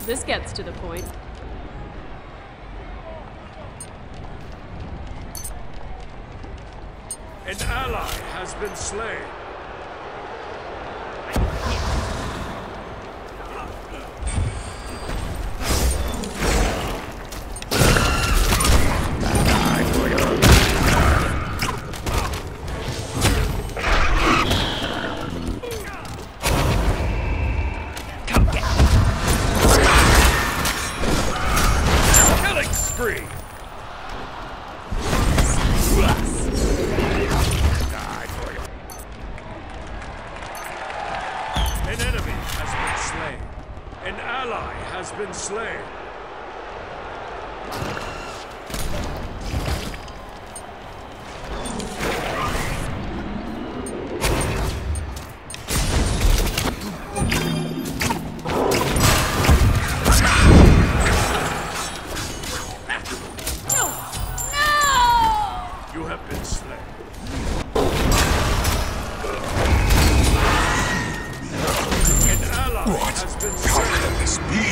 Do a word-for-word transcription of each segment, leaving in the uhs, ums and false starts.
This gets to the point. An ally has been slain. Killing spree. An enemy has been slain. An ally has been slain. No! No! You have been slain. An ally What? has been How slain. can this be?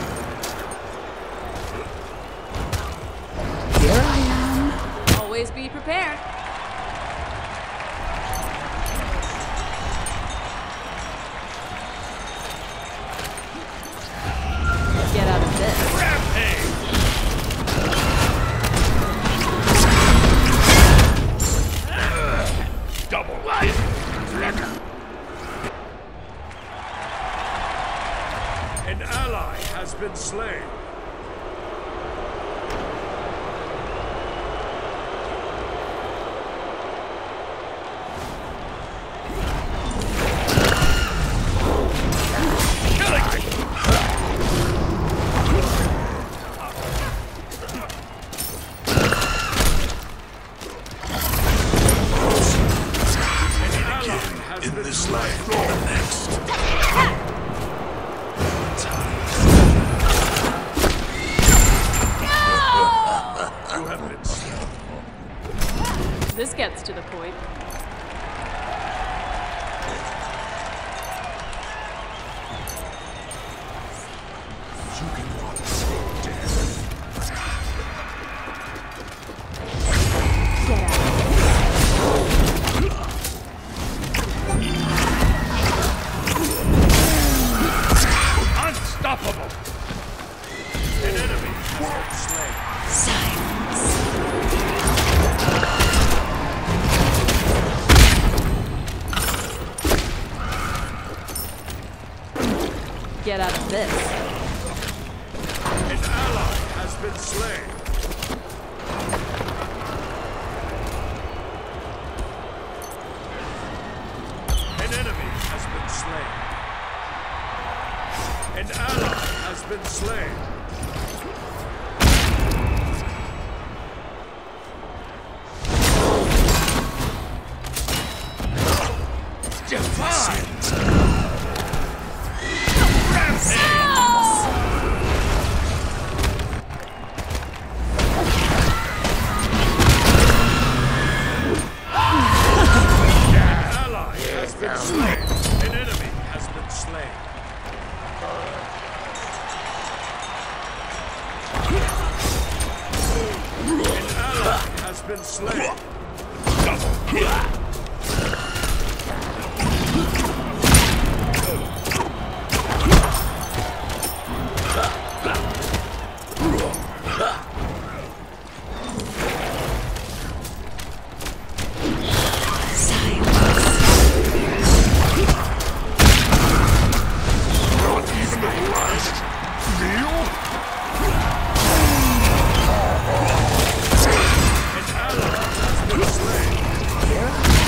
Here I am. Always be prepared. Get out of this. Rampage! Double life! An ally has been slain. In this life or the next. You have been slain. This gets to the point. You can want to slow death. Get out. Unstoppable! An enemy has been slain. Silence. Get out of this. An ally has been slain. An enemy has been slain. An ally has been slain. Divine! Ally has been slain. An enemy has been slain. An ally has been slain. Not even the last meal? An ally has been slain.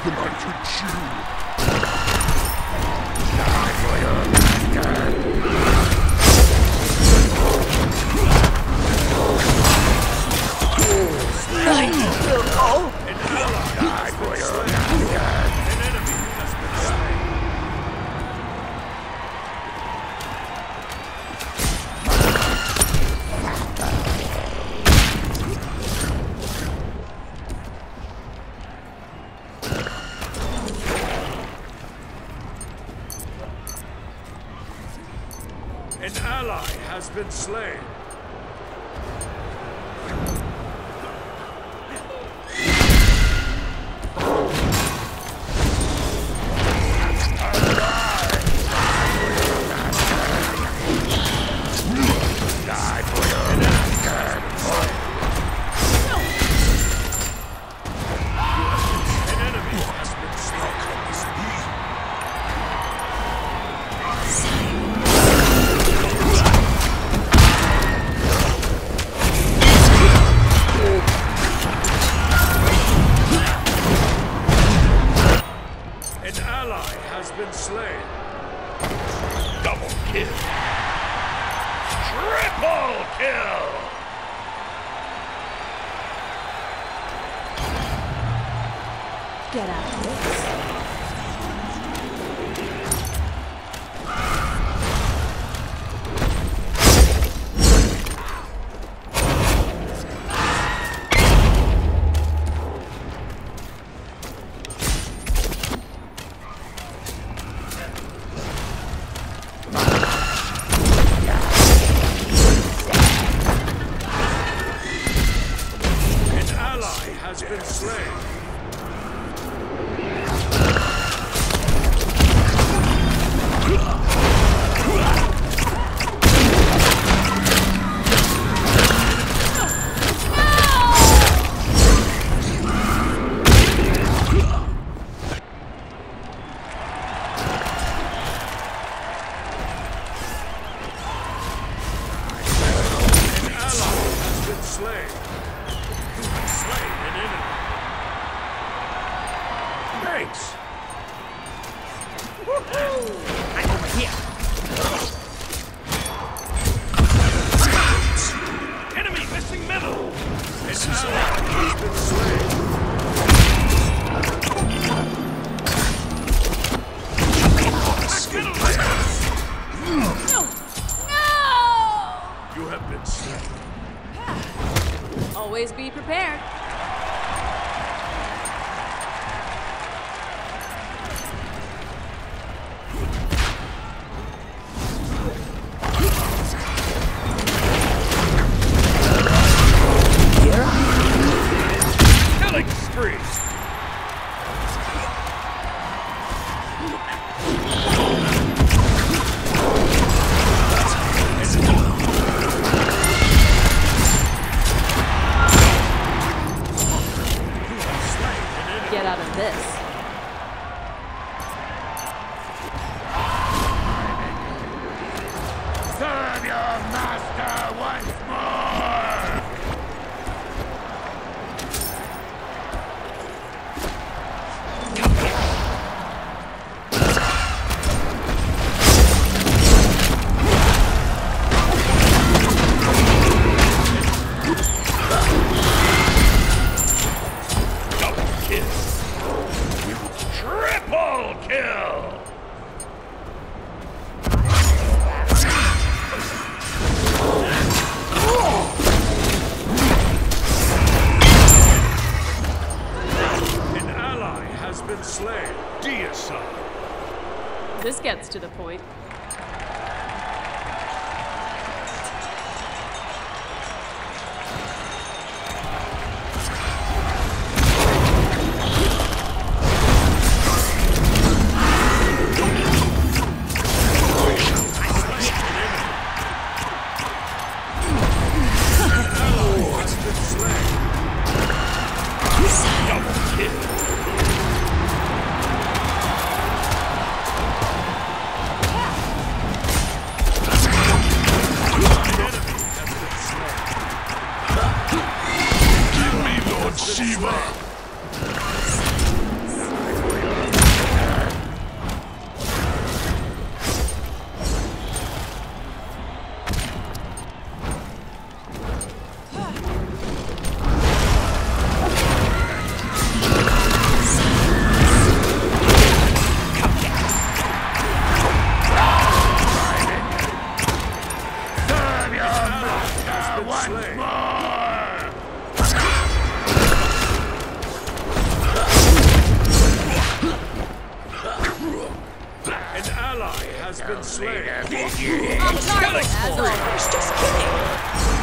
than I could chew. Die for your master. An ally Die for your master. An enemy has been slain. An ally has been slain. Die for your master. An enemy has been slain. An ally has been slain. Double kill. Triple kill. Get out of this. An ally has been slain. An ally has been slain. You have slain an enemy. Thanks. I'm over here. Enemy missing middle. An ally has been slain. You have been slain. Always be prepared. Killing spree. Get out of this. Serve your master once more. Double kill. Triple kill. An ally has been slain. Deicide. This gets to the point. Double kill. An ally has been slain. On target, as always. Just kidding.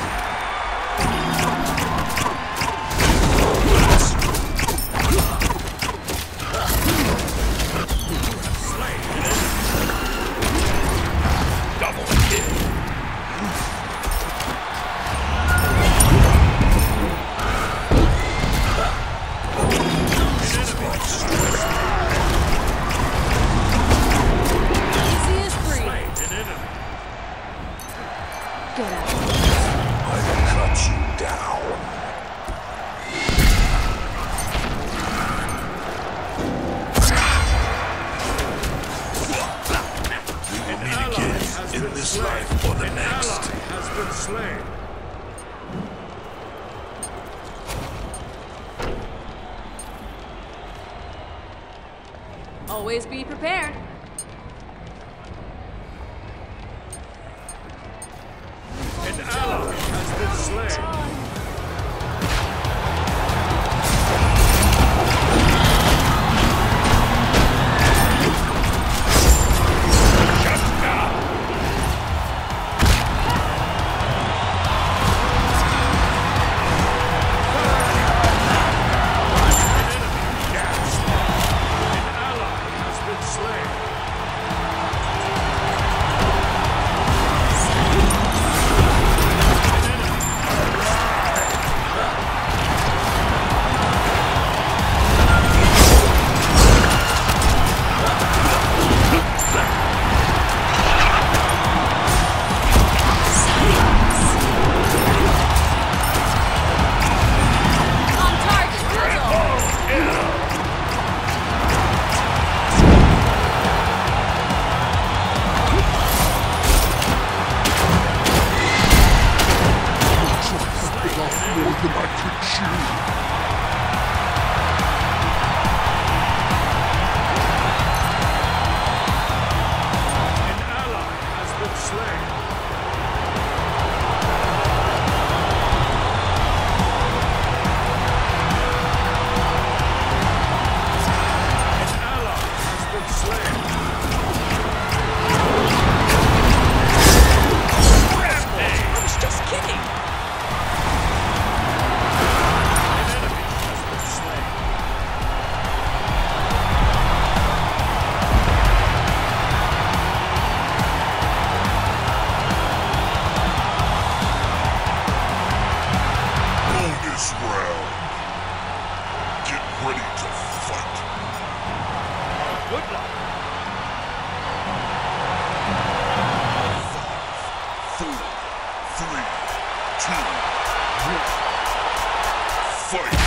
Double kill. Easy as free. Slain an enemy. Get out. I will cut you down. We will meet again in this life or the An next. ally has been slain. Always be prepared. An ally has been slain. Shut down. An ally has been slain. On target, as always. More than I could chew. An ally has been slain. An ally has been slain. I was just kidding. An enemy has been slain. Bonus round. Get ready to fight. Good luck. Four, three, two, one. Fight.